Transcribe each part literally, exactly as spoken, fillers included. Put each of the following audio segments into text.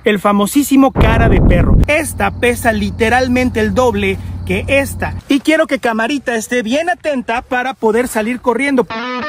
el famosísimo cara de perro. Esta pesa literalmente el doble que esta. Y quiero que camarita esté bien atenta para poder salir corriendo.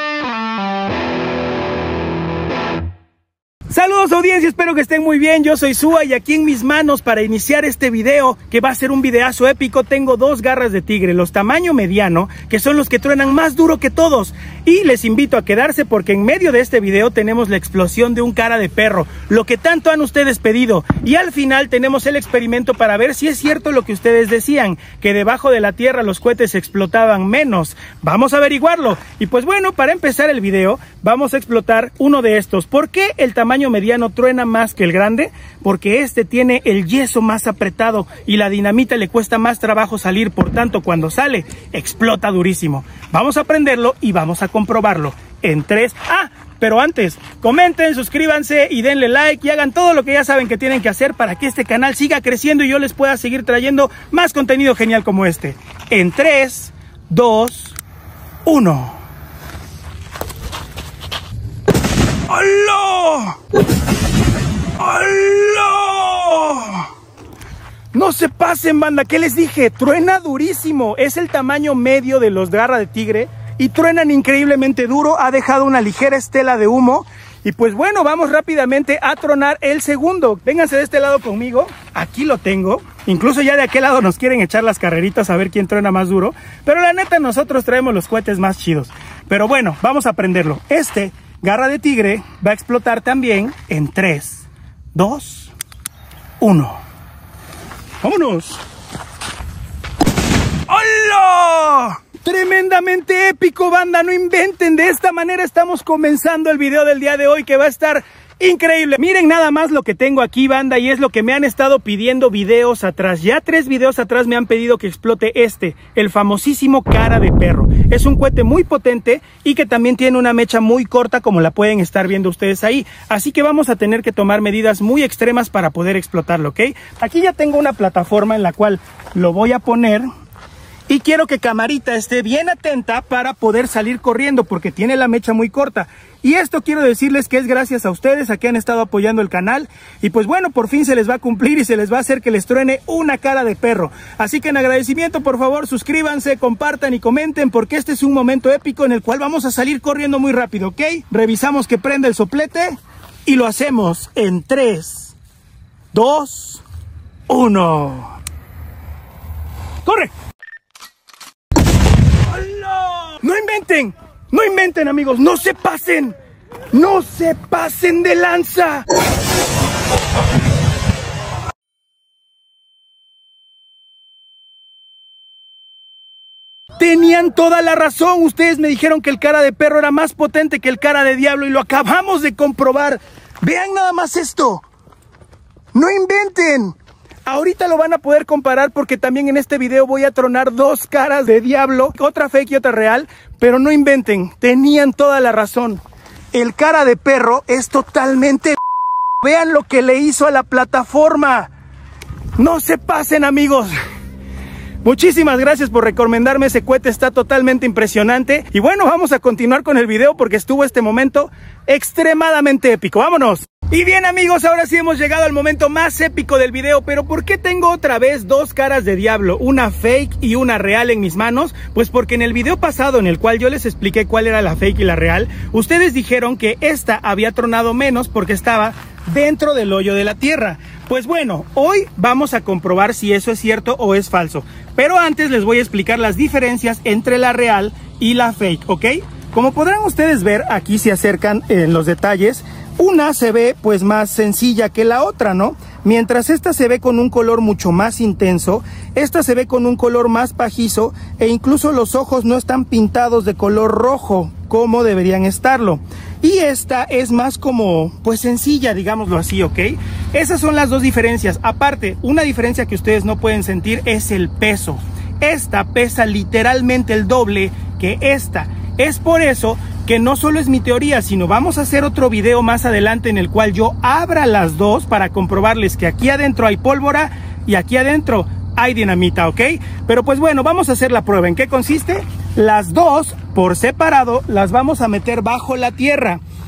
Saludos audiencia, espero que estén muy bien. Yo soy Sua y aquí en mis manos para iniciar este video, que va a ser un videazo épico, tengo dos garras de tigre, los tamaño mediano, que son los que truenan más duro que todos. Y les invito a quedarse porque en medio de este video tenemos la explosión de un cara de perro, lo que tanto han ustedes pedido. Y al final tenemos el experimento para ver si es cierto lo que ustedes decían, que debajo de la tierra los cohetes explotaban menos. Vamos a averiguarlo. Y pues bueno, para empezar el video, vamos a explotar uno de estos. ¿Por qué el tamaño mediano truena más que el grande? Porque este tiene el yeso más apretado y la dinamita le cuesta más trabajo salir, por tanto cuando sale explota durísimo. Vamos a prenderlo y vamos a comprobarlo en tres. Ah, pero antes, comenten, suscríbanse y denle like y hagan todo lo que ya saben que tienen que hacer para que este canal siga creciendo y yo les pueda seguir trayendo más contenido genial como este. En tres, dos, uno. ¡Hola! ¡Hola! No se pasen, banda, ¿qué les dije? Truena durísimo, es el tamaño medio de los garra de tigre y truenan increíblemente duro, ha dejado una ligera estela de humo. Y pues bueno, vamos rápidamente a tronar el segundo. Vénganse de este lado conmigo, aquí lo tengo. Incluso ya de aquel lado nos quieren echar las carreritas a ver quién truena más duro, pero la neta nosotros traemos los cohetes más chidos. Pero bueno, vamos a prenderlo. Este garra de tigre va a explotar también en tres, dos, uno. ¡Vámonos! ¡Hola! Tremendamente épico, banda, no inventen. De esta manera estamos comenzando el video del día de hoy, que va a estar increíble. Miren nada más lo que tengo aquí, banda, y es lo que me han estado pidiendo videos atrás. Ya tres videos atrás me han pedido que explote este, el famosísimo cara de perro. Es un cohete muy potente y que también tiene una mecha muy corta, como la pueden estar viendo ustedes ahí. Así que vamos a tener que tomar medidas muy extremas para poder explotarlo, ¿ok? Aquí ya tengo una plataforma en la cual lo voy a poner. Y quiero que camarita esté bien atenta para poder salir corriendo porque tiene la mecha muy corta. Y esto quiero decirles que es gracias a ustedes, a que han estado apoyando el canal. Y pues bueno, por fin se les va a cumplir y se les va a hacer que les truene una cara de perro. Así que en agradecimiento, por favor, suscríbanse, compartan y comenten porque este es un momento épico en el cual vamos a salir corriendo muy rápido, ¿ok? Revisamos que prenda el soplete y lo hacemos en tres, dos, uno. ¡Corre! ¡No inventen! ¡No inventen, amigos! ¡No se pasen! ¡No se pasen de lanza! Tenían toda la razón. Ustedes me dijeron que el cara de perro era más potente que el cara de diablo y lo acabamos de comprobar. Vean nada más esto. ¡No inventen! Ahorita lo van a poder comparar porque también en este video voy a tronar dos caras de diablo, otra fake y otra real, pero no inventen, tenían toda la razón. El cara de perro es totalmente... Vean lo que le hizo a la plataforma. No se pasen, amigos. Muchísimas gracias por recomendarme ese cohete, está totalmente impresionante. Y bueno, vamos a continuar con el video porque estuvo este momento extremadamente épico. ¡Vámonos! Y bien, amigos, ahora sí hemos llegado al momento más épico del video. Pero ¿por qué tengo otra vez dos caras de diablo, una fake y una real en mis manos? Pues porque en el video pasado en el cual yo les expliqué cuál era la fake y la real, ustedes dijeron que esta había tronado menos porque estaba dentro del hoyo de la tierra. Pues bueno, hoy vamos a comprobar si eso es cierto o es falso. Pero antes les voy a explicar las diferencias entre la real y la fake, ¿ok? Como podrán ustedes ver, aquí se acercan en los detalles. Una se ve pues más sencilla que la otra, ¿no? Mientras esta se ve con un color mucho más intenso, esta se ve con un color más pajizo e incluso los ojos no están pintados de color rojo como deberían estarlo. Y esta es más como pues sencilla, digámoslo así, ¿ok? Esas son las dos diferencias. Aparte, una diferencia que ustedes no pueden sentir es el peso. Esta pesa literalmente el doble que esta. Es por eso que no solo es mi teoría, sino vamos a hacer otro video más adelante en el cual yo abra las dos para comprobarles que aquí adentro hay pólvora y aquí adentro hay dinamita, ¿ok? Pero pues bueno, vamos a hacer la prueba. ¿En qué consiste? Las dos por separado las vamos a meter bajo la tierra.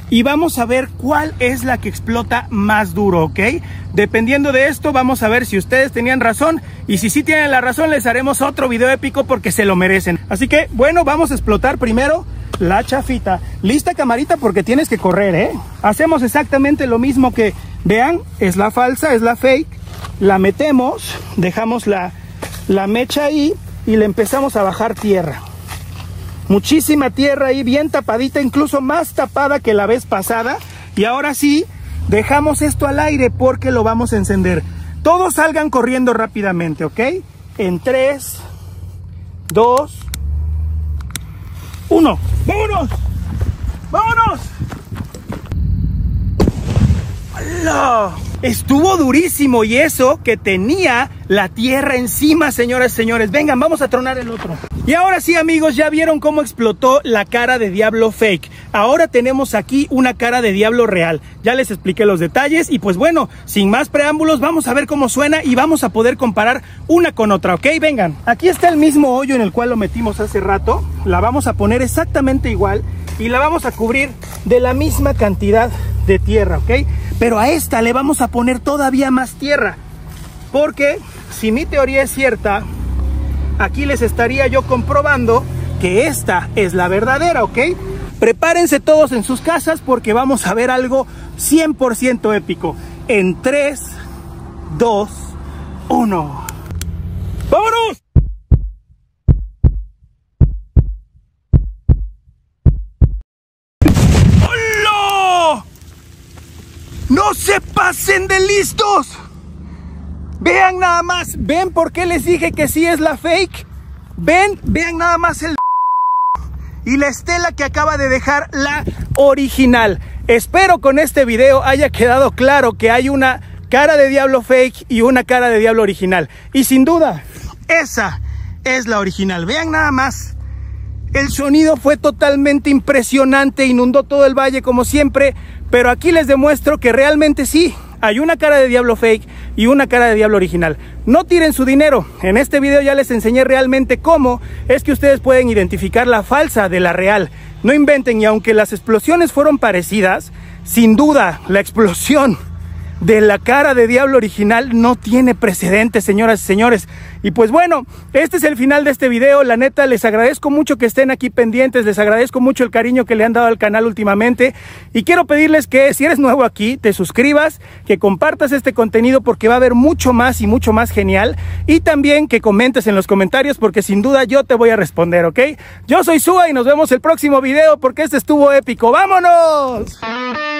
y vamos a ver cuál es la que explota más duro, ¿ok? Dependiendo de esto vamos a ver si ustedes tenían razón, y si sí tienen la razón les haremos otro video épico porque se lo merecen. Así que bueno, vamos a explotar primero la chafita. Lista, camarita, porque tienes que correr, ¿eh? Hacemos exactamente lo mismo que, vean, es la falsa, es la fake. La metemos, dejamos la, la mecha ahí y le empezamos a bajar tierra. Muchísima tierra ahí, bien tapadita, incluso más tapada que la vez pasada. Y ahora sí, dejamos esto al aire porque lo vamos a encender. Todos salgan corriendo rápidamente, ¿ok? En tres, dos, uno. ¡Vámonos! ¡Vámonos! ¡Hola! Estuvo durísimo, y eso que tenía la tierra encima, señoras y señores. Vengan, vamos a tronar el otro. Y ahora sí, amigos, ya vieron cómo explotó la cara de diablo fake. Ahora tenemos aquí una cara de diablo real. Ya les expliqué los detalles y pues bueno, sin más preámbulos, vamos a ver cómo suena y vamos a poder comparar una con otra, ¿ok? Vengan, aquí está el mismo hoyo en el cual lo metimos hace rato. La vamos a poner exactamente igual y la vamos a cubrir de la misma cantidad de tierra, ¿ok? Pero a esta le vamos a poner todavía más tierra, porque si mi teoría es cierta, aquí les estaría yo comprobando que esta es la verdadera, ¿ok? Prepárense todos en sus casas porque vamos a ver algo cien por ciento épico. En tres, dos, uno. ¡Vámonos! ¡Hola! ¡No se pasen de listos! Vean nada más, ven por qué les dije que sí es la fake. Ven, vean nada más el y la estela que acaba de dejar la original. Espero con este video haya quedado claro que hay una cara de diablo fake y una cara de diablo original. Y sin duda, esa es la original. Vean nada más. El sonido fue totalmente impresionante, inundó todo el valle como siempre, pero aquí les demuestro que realmente sí, hay una cara de diablo fake y una cara de diablo original. No tiren su dinero. En este video ya les enseñé realmente cómo es que ustedes pueden identificar la falsa de la real. No inventen, y aunque las explosiones fueron parecidas, sin duda la explosión de la cara de diablo original no tiene precedentes, señoras y señores. Y pues bueno, este es el final de este video. La neta, les agradezco mucho que estén aquí pendientes, les agradezco mucho el cariño que le han dado al canal últimamente, y quiero pedirles que si eres nuevo aquí, te suscribas, que compartas este contenido porque va a haber mucho más y mucho más genial, y también que comentes en los comentarios porque sin duda yo te voy a responder, ¿ok? Yo soy Sua y nos vemos el próximo video porque este estuvo épico. ¡Vámonos!